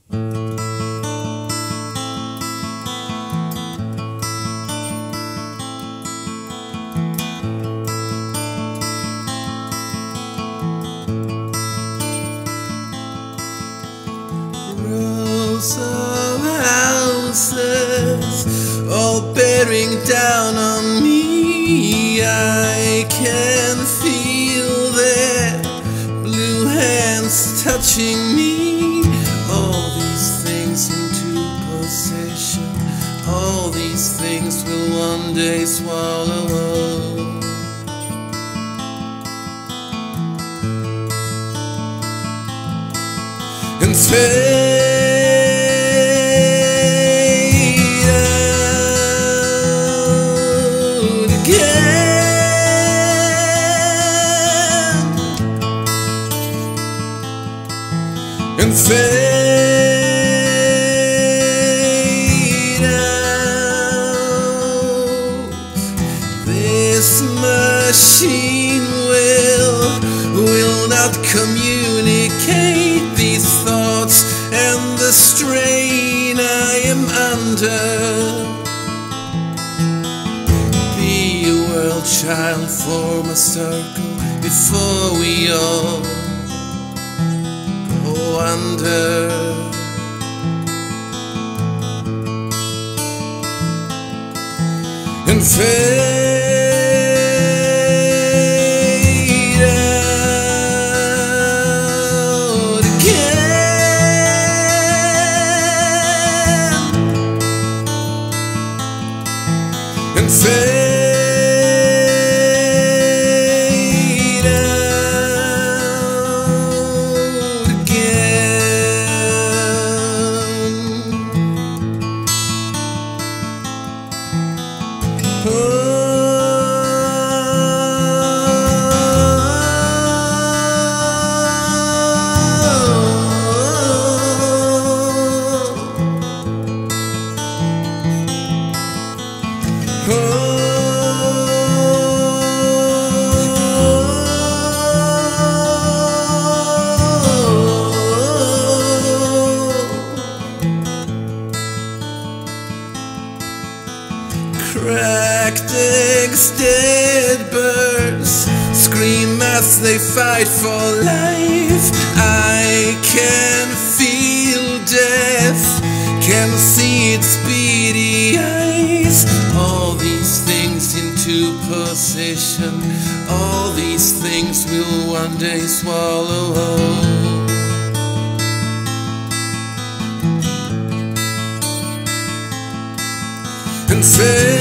Rows of houses all bearing down on me. I can feel their blue hands touching me. All these things into possession, all these things will one day swallow up. And fade out again, and fade out. This machine will not communicate these thoughts and the strain I am under. Be a world child, form a circle before we all go under. And fade out again, and fade out again. Oh. Cracked eggs, dead birds scream as they fight for life. I can feel death, can see its beady eyes. All these things into possession, all these things will one day swallow whole. And fade